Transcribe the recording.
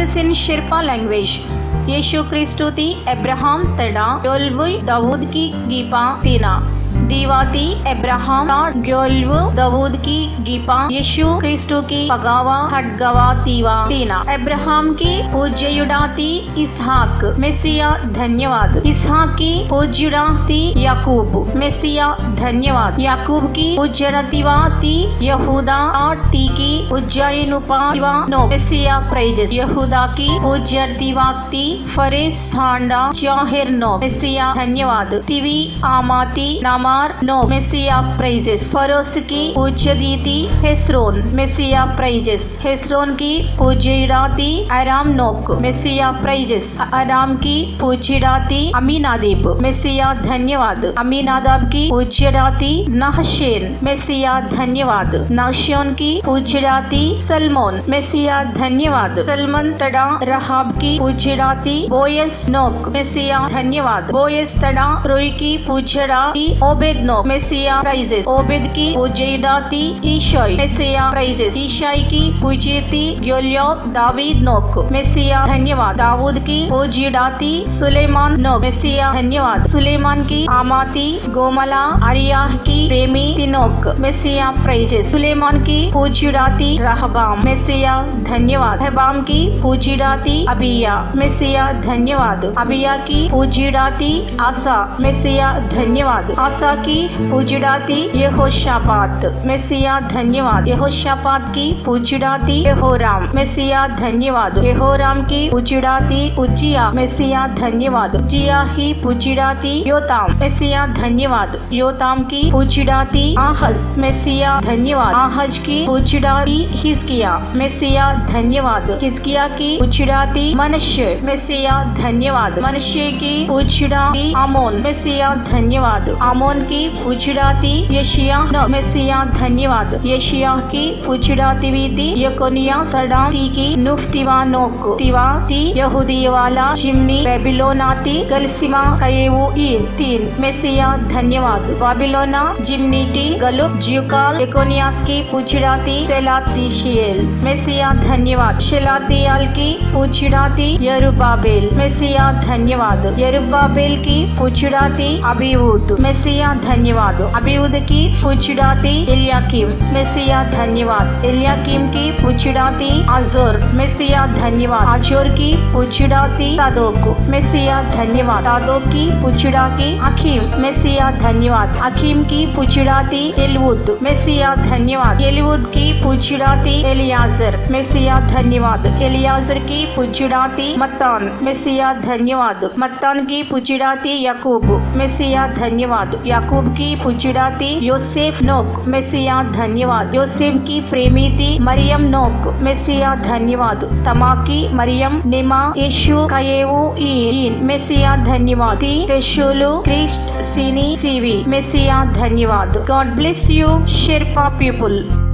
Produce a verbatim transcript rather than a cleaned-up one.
Praises in Sherpa language. यीशु क्रिस्तु ती Abraham तड़ा ग्योल्व दाऊद की गीपा तीना दीवाती अब्राहम का ग्योल्व दाऊद की गीपा यीशु क्रिस्तु की पगावा हटगवा तीवा तीना अब्राहम की पूज्युडाती इसहाक मेसिया धन्यवाद इसहाक की पूज्युडाती याकूब मेसिया धन्यवाद याकूब की पूज्यडतीवाती यहूदा ती की उज्जयनुपातिवा नो मेसिया प्रेजेस यहूदा की पूज्यडतीवाती फरेस हांडा जाहिर नो मेसिया धन्यवाद तिवी आमाती नामार नो मेसिया प्रेजेस फरोस की पूज्यदीती हेस्रोन मेसिया प्रेजेस हेस्रोन की पूज्यडाती अराम नोक मेसिया प्रेजेस अराम की पूज्यडाती अमीनादीब मेसिया धन्यवाद अमीनादाब की पूज्यडाती नहशेन मेसिया धन्यवाद नहशोन की पूज्यडाती सलमोन मेसिया धन्यवाद सलमन तड़ा रहाब की पूज्यडाती बोयस नोक मेसिया धन्यवाद बोयस तड़ा रोई की पूज्यडाती ओबेद नोक मेसिया प्रेजेस ओबेद की पूज्यडाती ईशाई मेसिया प्रेजेस ईशाई की पूज्यती योल्यो दावीद नोक मेसिया धन्यवाद दाऊद की पूज्यडाती सुलेमान नोक मेसिया धन्यवाद सुलेमान की आमाती गोमला अरियाह की प्रेमी तिनोक मेसिया प्रेजेस सुलेमान की पूज्यडाती रहबाम मेसिया धन्यवाद रहबाम की पूज्यडाती अबिया मेसिया धन्यवाद अबिया की पूज्यडाती आसा मेसिया धन्यवाद आसा की पूज्यडाती यहोशापात मेसिया धन्यवाद यहोशापात की पूज्यडाती यहोराम मेसिया धन्यवाद यहोराम की पूज्यडाती उज्जिया मेसिया धन्यवाद उज्जिया ही पूज्यडाती योताम मेसिया धन्यवाद योताम की पूज्यडाती आहज मेसिया धन्यवाद आहज की पूज्यडाती हिजकिया मेसिया धन्यवाद हिजकिया की पूज्यडाती मनश्शे मेसिया धन्यवाद मनश्शे की पूज्यडाती आमोन मेसिया धन्यवाद आमोन की पूज्यडाती यशिया मेसिया धन्यवाद यशिया की पूज्यडाती वीती यकोनिया सडा ती की नुफ्तिवा नोक तिवा ती यहूदी वाला जिमनी बेबीलोनाटी गलसिमा कयेवु ईन तीन मेसिया धन्यवाद बाबिलोना जिमनीटी गलुप ज्यूकाल यकोनियास की पूज्यडाती सेलातीशिएल मेसिया धन्यवाद शेलातियाल की पूज्यडाती यरुबाबेल मेसिया धन्यवाद यरुबाबेल की पूज्यडाती अबीऊद मेसिया धन्यवाद अबीऊद की पूज्यडाती एलियाकीम मेसिया धन्यवाद एलियाकीम की पूज्यडाती आजोर मेसिया धन्यवाद आजोर की पूज्यडाती तादोक मेसिया धन्यवाद तादोक की पूज्यडाती अखीम मेसिया धन्यवाद अखीम की पूज्यडाती एलवुद मेसिया धन्यवाद एलवुद की पूज्यडाती एलियाजर मेसिया धन्यवाद एलियाजर की पूज्यडाती मत्तान मेसिया धन्यवाद मत्तान की पूज्यडाती याकूब मेसिया धन्यवाद याकूब की पूज्यडाती योसेफ नोक मेसिया धन्यवाद योसेफ की प्रेमीती मरियम नोक मेसिया धन्यवाद तमाकी मरियम निमा यीशु कयेवु ईन मेसिया धन्यवाद तेशुलु क्रिस्ट सीनी सीवी मेसिया धन्यवाद. God bless you, Sherpa people.